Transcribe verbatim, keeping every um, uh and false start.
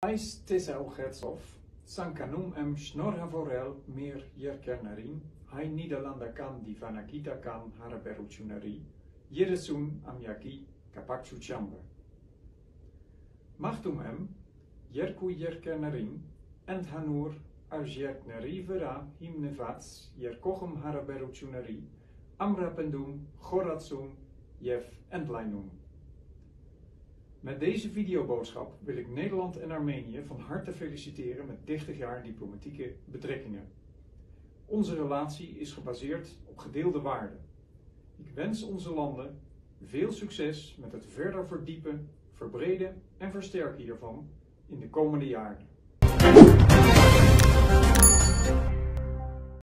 Ais Tessel Herzog, Sankanum em Schnorhavorel meer Yerkernarin, Hai Nederlander kan die vanakita kan haraberuchunari, Yeresun amyaki kapakchu chamber. Machtum em, Yerku Yerkernarin, Ent hanur arjerknari vera himnevats, Yerkochem haraberuchunari, Amrapendum, Goratsum, Jef Entlainum. Met deze videoboodschap wil ik Nederland en Armenië van harte feliciteren met dertig jaar diplomatieke betrekkingen. Onze relatie is gebaseerd op gedeelde waarden. Ik wens onze landen veel succes met het verder verdiepen, verbreden en versterken hiervan in de komende jaren.